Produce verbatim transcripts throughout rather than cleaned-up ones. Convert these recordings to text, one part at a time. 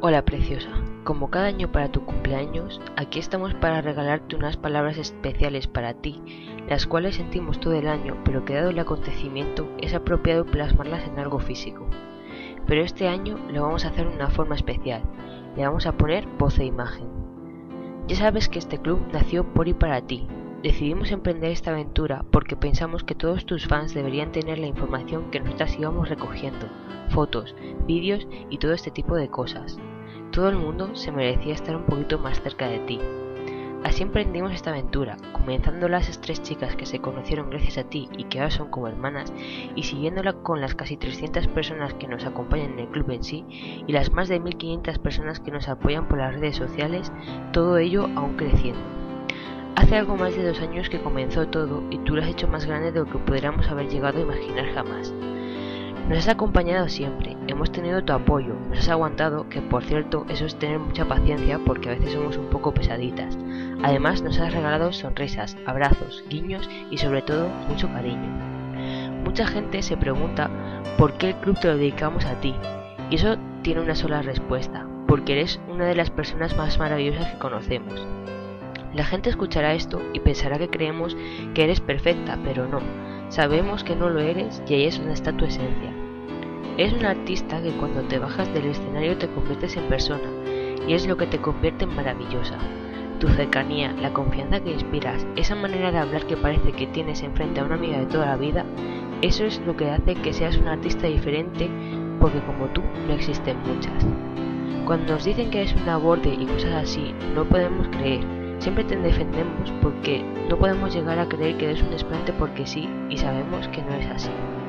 Hola preciosa, como cada año para tu cumpleaños, aquí estamos para regalarte unas palabras especiales para ti, las cuales sentimos todo el año, pero que dado el acontecimiento es apropiado plasmarlas en algo físico. Pero este año lo vamos a hacer de una forma especial, le vamos a poner voz e imagen. Ya sabes que este club nació por y para ti. Decidimos emprender esta aventura porque pensamos que todos tus fans deberían tener la información que nosotras íbamos recogiendo, fotos, vídeos y todo este tipo de cosas. Todo el mundo se merecía estar un poquito más cerca de ti. Así emprendimos esta aventura, comenzando las tres chicas que se conocieron gracias a ti y que ahora son como hermanas, y siguiéndola con las casi trescientas personas que nos acompañan en el club en sí, y las más de mil quinientas personas que nos apoyan por las redes sociales, todo ello aún creciendo. Hace algo más de dos años que comenzó todo y tú lo has hecho más grande de lo que pudiéramos haber llegado a imaginar jamás. Nos has acompañado siempre, hemos tenido tu apoyo, nos has aguantado, que por cierto eso es tener mucha paciencia porque a veces somos un poco pesaditas. Además nos has regalado sonrisas, abrazos, guiños y sobre todo mucho cariño. Mucha gente se pregunta por qué el club te lo dedicamos a ti, y eso tiene una sola respuesta, porque eres una de las personas más maravillosas que conocemos. La gente escuchará esto y pensará que creemos que eres perfecta, pero no. Sabemos que no lo eres y ahí es donde está tu esencia. Eres un artista que cuando te bajas del escenario te conviertes en persona, y es lo que te convierte en maravillosa. Tu cercanía, la confianza que inspiras, esa manera de hablar que parece que tienes enfrente a una amiga de toda la vida, eso es lo que hace que seas un artista diferente, porque como tú no existen muchas. Cuando nos dicen que eres una borde y cosas así, no podemos creer. Siempre te defendemos porque no podemos llegar a creer que eres un exponente porque sí, y sabemos que no es así.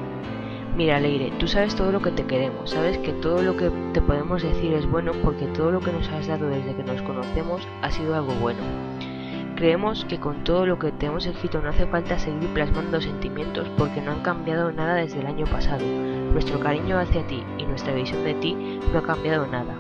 Mira, Leire, tú sabes todo lo que te queremos, sabes que todo lo que te podemos decir es bueno porque todo lo que nos has dado desde que nos conocemos ha sido algo bueno. Creemos que con todo lo que te hemos escrito no hace falta seguir plasmando sentimientos porque no han cambiado nada desde el año pasado. Nuestro cariño hacia ti y nuestra visión de ti no ha cambiado nada.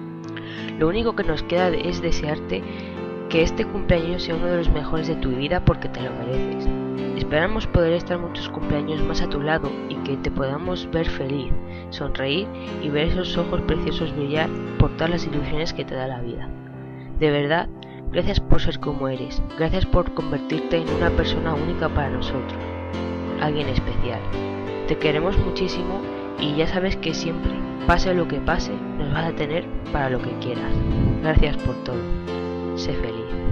Lo único que nos queda es desearte que este cumpleaños sea uno de los mejores de tu vida porque te lo mereces. Esperamos poder estar muchos cumpleaños más a tu lado y que te podamos ver feliz, sonreír y ver esos ojos preciosos brillar por todas las ilusiones que te da la vida. De verdad, gracias por ser como eres, gracias por convertirte en una persona única para nosotros, alguien especial. Te queremos muchísimo y ya sabes que siempre, pase lo que pase, nos vas a tener para lo que quieras. Gracias por todo. Sé feliz.